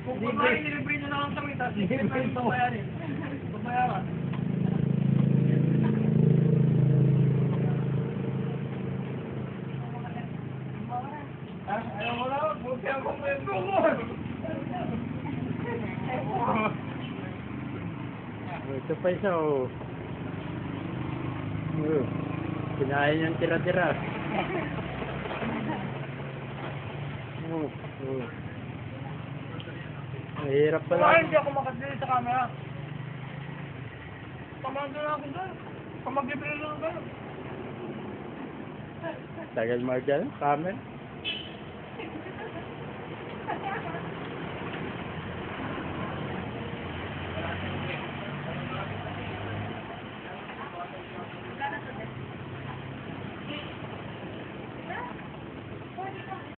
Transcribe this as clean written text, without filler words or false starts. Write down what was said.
Kung kumain, nilibre nyo na lang kami, tapos hindi pa rin babayarin. Babayaran. Ayaw mo lang, buti akong kwento mo. Ito pa isa, oh. Kinain niyang tira-tira. Mahirap pala. Kaya hindi ako makasili sa camera. Pamando na ako doon. Pamagibili na ako doon. Tagal mag-camera.